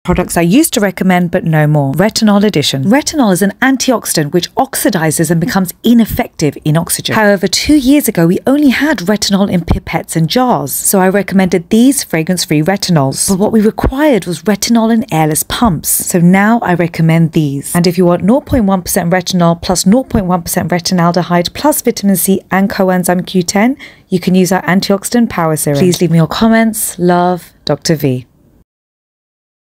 Products I used to recommend but no more. Retinol Edition. Retinol is an antioxidant which oxidizes and becomes ineffective in oxygen. However, 2 years ago we only had retinol in pipettes and jars, so I recommended these fragrance-free retinols. But what we required was retinol in airless pumps, so now I recommend these. And if you want 0.1% retinol plus 0.1% retinaldehyde plus vitamin C and coenzyme Q10, you can use our antioxidant power serum. Please leave me your comments. Love, Dr. V.